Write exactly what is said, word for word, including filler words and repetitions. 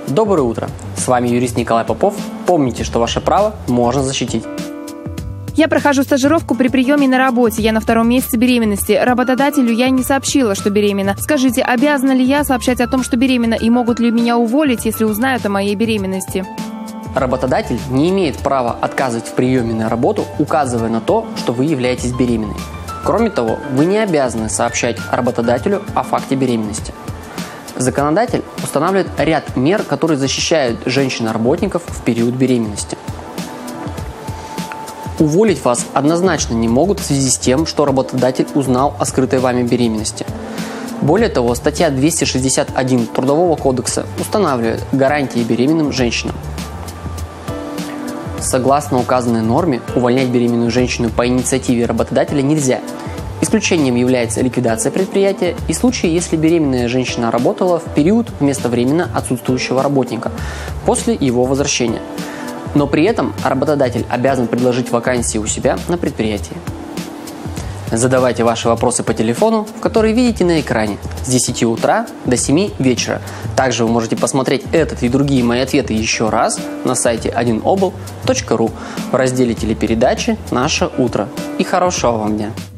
Доброе утро! С вами юрист Николай Попов. Помните, что ваше право можно защитить. Я прохожу стажировку при приеме на работе. Я на втором месяце беременности. Работодателю я не сообщила, что беременна. Скажите, обязана ли я сообщать о том, что беременна, и могут ли меня уволить, если узнают о моей беременности? Работодатель не имеет права отказывать в приеме на работу, указывая на то, что вы являетесь беременной. Кроме того, вы не обязаны сообщать работодателю о факте беременности. Законодатель устанавливает ряд мер, которые защищают женщин-работников в период беременности. Уволить вас однозначно не могут в связи с тем, что работодатель узнал о скрытой вами беременности. Более того, статья двести шестьдесят один Трудового кодекса устанавливает гарантии беременным женщинам. Согласно указанной норме, увольнять беременную женщину по инициативе работодателя нельзя. Исключением является ликвидация предприятия и случаи, если беременная женщина работала в период вместо временно отсутствующего работника после его возвращения. Но при этом работодатель обязан предложить вакансии у себя на предприятии. Задавайте ваши вопросы по телефону, который видите на экране, с десяти утра до семи вечера. Также вы можете посмотреть этот и другие мои ответы еще раз на сайте один обл точка ру в разделе телепередачи «Наше утро». И хорошего вам дня!